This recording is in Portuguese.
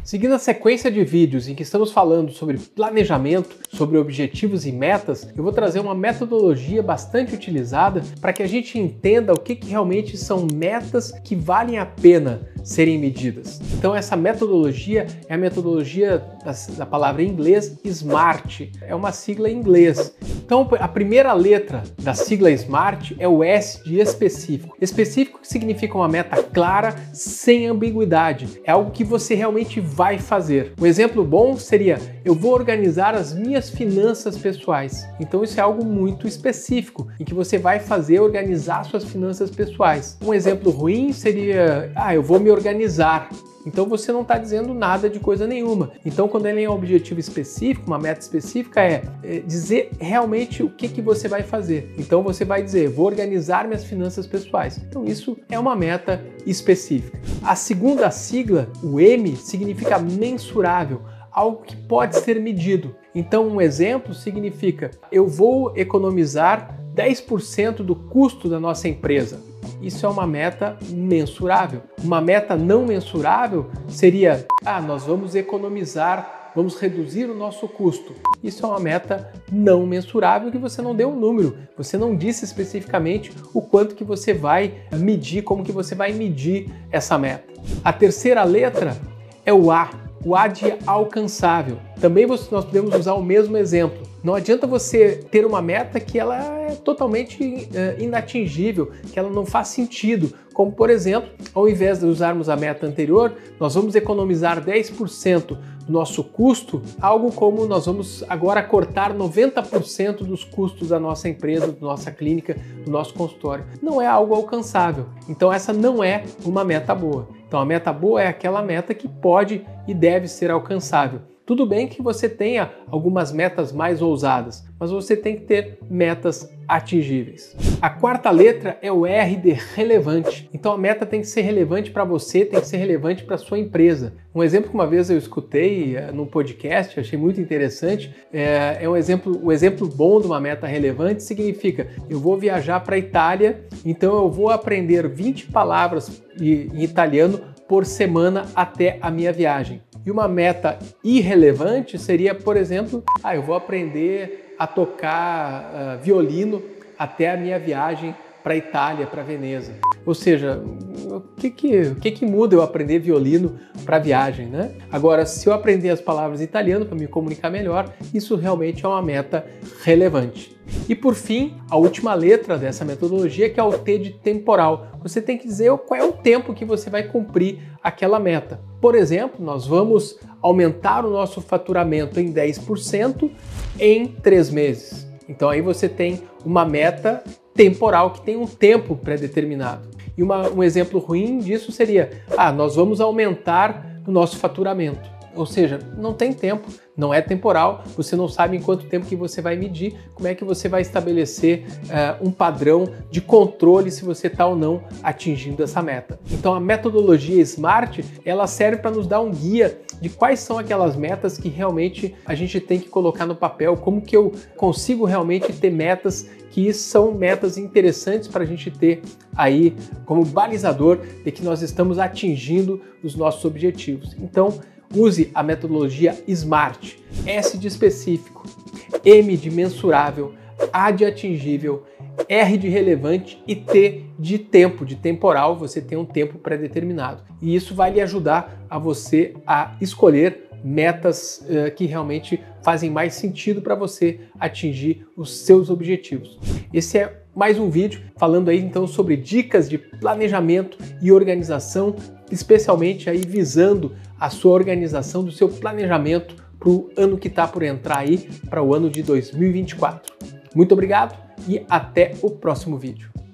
Seguindo a sequência de vídeos em que estamos falando sobre planejamento, sobre objetivos e metas, eu vou trazer uma metodologia bastante utilizada para que a gente entenda o que realmente são metas que valem a pena serem medidas. Então essa metodologia é a metodologia da palavra em inglês SMART, é uma sigla em inglês. Então a primeira letra da sigla SMART é o S de específico. Específico significa uma meta clara, sem ambiguidade, é algo que você realmente vai fazer. Um exemplo bom seria: eu vou organizar as minhas finanças pessoais. Então isso é algo muito específico, em que você vai fazer organizar suas finanças pessoais. Um exemplo ruim seria: eu vou me organizar. Então você não está dizendo nada de coisa nenhuma. Então quando ele é um objetivo específico, uma meta específica, é dizer realmente o que você vai fazer. Então você vai dizer: vou organizar minhas finanças pessoais. Então isso é uma meta específica. A segunda sigla, o M, significa mensurável, algo que pode ser medido. Então um exemplo significa: eu vou economizar 10% do custo da nossa empresa. Isso é uma meta mensurável. Uma meta não mensurável seria: nós vamos economizar, vamos reduzir o nosso custo. Isso é uma meta não mensurável, que você não deu um número, você não disse especificamente o quanto que você vai medir, como que você vai medir essa meta. A terceira letra é o A de alcançável. Também nós podemos usar o mesmo exemplo. Não adianta você ter uma meta que ela é totalmente inatingível, que ela não faz sentido. Como, por exemplo, ao invés de usarmos a meta anterior, nós vamos economizar 10% do nosso custo, algo como: nós vamos agora cortar 90% dos custos da nossa empresa, da nossa clínica, do nosso consultório. Não é algo alcançável. Então essa não é uma meta boa. Então a meta boa é aquela meta que pode e deve ser alcançável. Tudo bem que você tenha algumas metas mais ousadas, mas você tem que ter metas atingíveis. A quarta letra é o R de relevante. Então a meta tem que ser relevante para você, tem que ser relevante para a sua empresa. Um exemplo que uma vez eu escutei num podcast, achei muito interessante, o exemplo bom de uma meta relevante significa: eu vou viajar para a Itália, então eu vou aprender 20 palavras em italiano por semana até a minha viagem. E uma meta irrelevante seria, por exemplo: eu vou aprender a tocar violino até a minha viagem para a Itália, para Veneza. Ou seja, o que muda eu aprender violino para a viagem, né? Agora, se eu aprender as palavras em italiano para me comunicar melhor, isso realmente é uma meta relevante. E por fim, a última letra dessa metodologia, que é o T de temporal. Você tem que dizer qual é o tempo que você vai cumprir aquela meta. Por exemplo, nós vamos aumentar o nosso faturamento em 10% em 3 meses. Então aí você tem uma meta temporal que tem um tempo pré-determinado. E um exemplo ruim disso seria: nós vamos aumentar o nosso faturamento. Ou seja, não tem tempo, não é temporal, você não sabe em quanto tempo que você vai medir, como é que você vai estabelecer um padrão de controle se você está ou não atingindo essa meta. Então a metodologia SMART, ela serve para nos dar um guia de quais são aquelas metas que realmente a gente tem que colocar no papel, como que eu consigo realmente ter metas que são metas interessantes para a gente ter aí como balizador de que nós estamos atingindo os nossos objetivos. Então, use a metodologia SMART, S de específico, M de mensurável, A de atingível, R de relevante e T de tempo, de temporal. Você tem um tempo pré-determinado. E isso vai lhe ajudar a você a escolher metas que realmente fazem mais sentido para você atingir os seus objetivos. Esse é mais um vídeo falando aí então sobre dicas de planejamento e organização, especialmente aí visando a sua organização do seu planejamento para o ano que está por entrar aí, para o ano de 2024. Muito obrigado e até o próximo vídeo.